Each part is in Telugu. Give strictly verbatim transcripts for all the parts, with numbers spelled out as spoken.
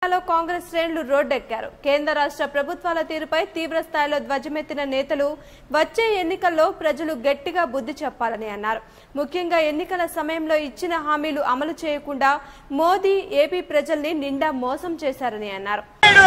కాంగ్రెస్ శ్రేణులు రోడ్డెక్కారు. కేంద్ర రాష్ట్ర ప్రభుత్వాల తీరుపై తీవ్ర స్థాయిలో ధ్వజమెత్తిన నేతలు వచ్చే ఎన్నికల్లో ప్రజలు గట్టిగా బుద్ధి చెప్పాలని అన్నారు. ముఖ్యంగా ఎన్నికల సమయంలో ఇచ్చిన హామీలు అమలు చేయకుండా మోదీ ఏపీ ప్రజల్ని నిండా మోసం చేశారని అన్నారు.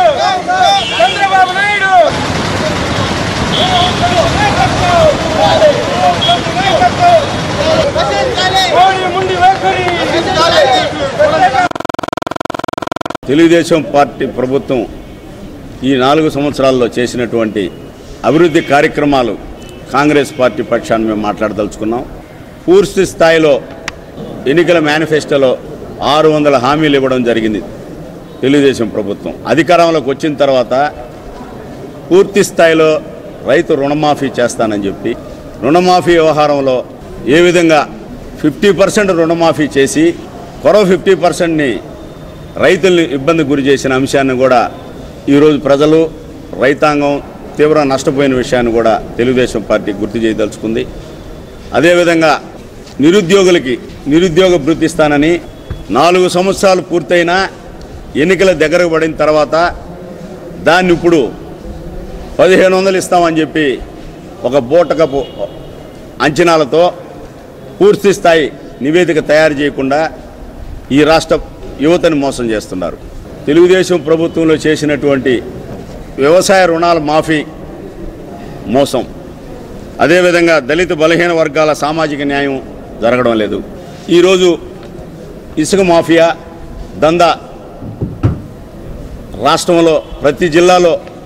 తెలుగుదేశం పార్టీ ప్రభుత్వం ఈ నాలుగు సంవత్సరాల్లో చేసినటువంటి అభివృద్ధి కార్యక్రమాలు కాంగ్రెస్ పార్టీ పక్షాన్ని మేము మాట్లాడదలుచుకున్నాం. పూర్తి స్థాయిలో ఎన్నికల మేనిఫెస్టోలో ఆరు వందల హామీలు ఇవ్వడం జరిగింది. తెలుగుదేశం ప్రభుత్వం అధికారంలోకి వచ్చిన తర్వాత పూర్తి స్థాయిలో రైతు రుణమాఫీ చేస్తానని చెప్పి రుణమాఫీ వ్యవహారంలో ఏ విధంగా ఫిఫ్టీ పర్సెంట్ రుణమాఫీ చేసి కొరవ ఫిఫ్టీ పర్సెంట్ని రైతుల్ని ఇబ్బంది గురి చేసిన అంశాన్ని కూడా ఈరోజు ప్రజలు రైతాంగం తీవ్ర నష్టపోయిన విషయాన్ని కూడా తెలుగుదేశం పార్టీ గుర్తు చేయదలుచుకుంది. అదేవిధంగా నిరుద్యోగులకి నిరుద్యోగ భృతి ఇస్తానని నాలుగు సంవత్సరాలు పూర్తయినా ఎన్నికల దగ్గరకు పడిన తర్వాత దాన్ని ఇప్పుడు పదిహేను వందలు ఇస్తామని చెప్పి ఒక బూటకపు అంచనాలతో పూర్తి స్థాయి నివేదిక తయారు చేయకుండా ఈ రాష్ట్ర యువతని మోసం చేస్తున్నారు. తెలుగుదేశం ప్రభుత్వంలో చేసినటువంటి వ్యవసాయ రుణాల మాఫీ మోసం, అదేవిధంగా దళిత బలహీన వర్గాల సామాజిక న్యాయం జరగడం లేదు. ఈరోజు ఇసుక మాఫియా దందా రాష్ట్రంలో ప్రతి జిల్లాలో